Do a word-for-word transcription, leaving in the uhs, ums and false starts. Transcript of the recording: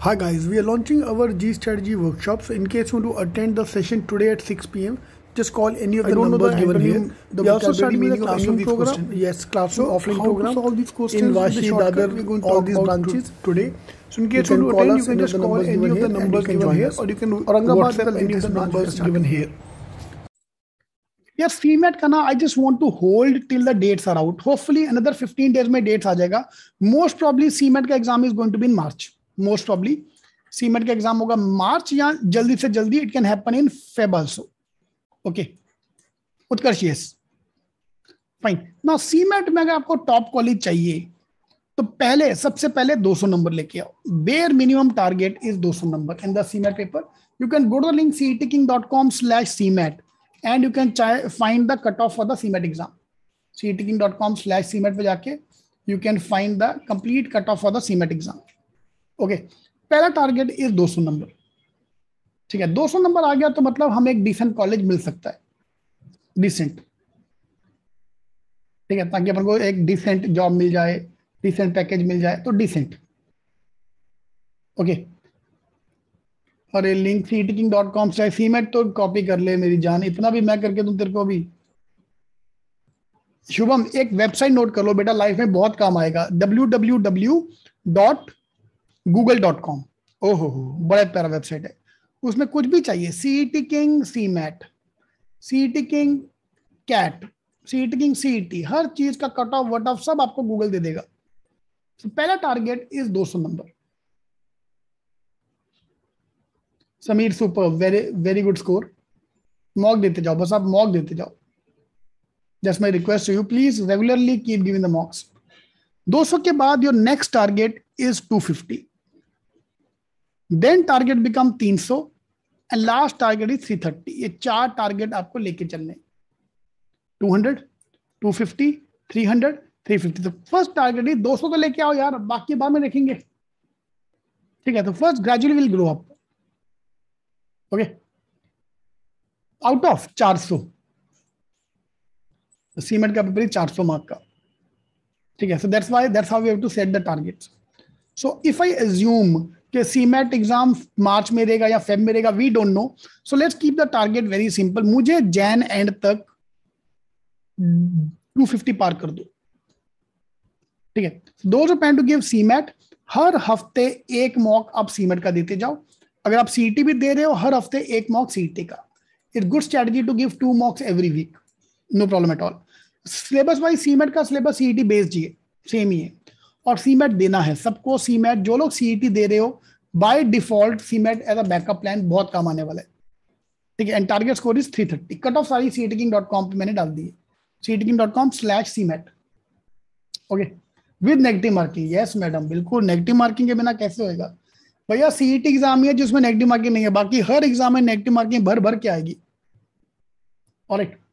Hi guys, we are launching our G Strategy workshop. So in case you want to attend the session today at six p m, just call any of the numbers given here. The we also starting with the classroom program. Questions. Yes, classroom so offline how program. To solve these questions in Vashi, Dadar, we're going to all talk these branches today. So in case you want to attend, you can just call any of the numbers given here, or you can WhatsApp any of the numbers given here. यार CMAT का ना I just want to hold till the dates are out. Hopefully another fifteen days में dates आ जाएगा. Most probably CMAT का exam is going to be in March. Most probably CMAT का exam होगा March या जल्दी से जल्दी it can happen in Feb also. Okay Utkarsh, yes fine. Now CMAT में अगर आपको टॉप कॉलेज चाहिए तो पहले सबसे पहले दो सौ नंबर लेके आओ. बेयर मिनिमम टारगेट इज दो सौ number in the CMAT paper. You can go to the link CETking dot com slash CMAT and you can try, find the cutoff for the C MET exam. ceeteking dot com slash C MET पे जाके you can find the complete cutoff for the C MET exam. Okay, पहला target is दो सौ number. ठीक है, दो सौ number आ गया तो मतलब हमें एक डिसेंट कॉलेज मिल सकता है. डिसेंट, ठीक है, ताकि अपन को एक डिसेंट जॉब मिल जाए, डिसेंट पैकेज मिल जाए, तो डिसेंट. ओके, अरे link CETking dot com slash CMAT तो कॉपी कर ले मेरी जान. इतना भी मैं करके दूं तेरे को भी. शुभम एक वेबसाइट नोट कर लो बेटा, लाइफ में बहुत काम आएगा. W W W dot Google dot com. ओहो हो, बड़ा प्यारा वेबसाइट है. उसमें कुछ भी चाहिए, CETking CMAT, CETking CAT, CETking CET, हर चीज का कट ऑफ वट ऑफ सब आपको गूगल दे देगा. so, पहला टारगेट इज दो सौ number. Sameer super, very very good score. Mock देते जाओ, बस आप मॉक देते जाओ. Just my request to you, please regularly keep giving the mocks. दो सौ के बाद your next target is two fifty. Then target become तीन सौ and last target is three thirty. ये चार टारगेट आपको लेके चलने. Two hundred, two fifty, three hundred, three fifty. तो फर्स्ट टारगेट इज दो सौ तो लेके आओ यार, बाकी बाद में देखेंगे. ठीक है, तो first gradually will grow up. Okay, out of चार सौ सीमेट का पेपर चार सौ मार्क का. ठीक है, so that's why that's how we have to set the targets. So if I assume कि सीमेट एग्जाम मार्च में रहेगा या फेब में रहेगा, we don't know. So let's keep the target very simple. मुझे जैन एंड तक two fifty पार कर दो. ठीक है, those who plan to give CMAT, हर हफ्ते एक मॉक आप सीमेट का देते जाओ. अगर आप सीईटी भी दे रहे हो, हर हफ्ते एक मॉक सीईटी का. It's good strategy to give two mocks every week, no problem at all. Syllabus wise CMAT का सिलेबस सीईटी बेस्ड ही है, सेम ही है. और सीमेट देना है सबको. सीमेट जो लोग सीईटी दे रहे हो, by default CMAT as a backup plan बहुत काम आने वाला है. ठीक है, and target score is three thirty. Cut off सारी सीईटीकिंग डॉट कॉम पे मैंने डाल दी है, CETking dot com slash CMAT. Okay, with negative marking. Yes madam, बिल्कुल. नेगेटिव मार्किंग के बिना कैसे होएगा भैया? सीईटी एग्जाम ही है जिसमें नेगेटिव मार्किंग नहीं है, बाकी हर एग्जाम में नेगेटिव मार्किंग भर भर के आएगी. ऑलराइट,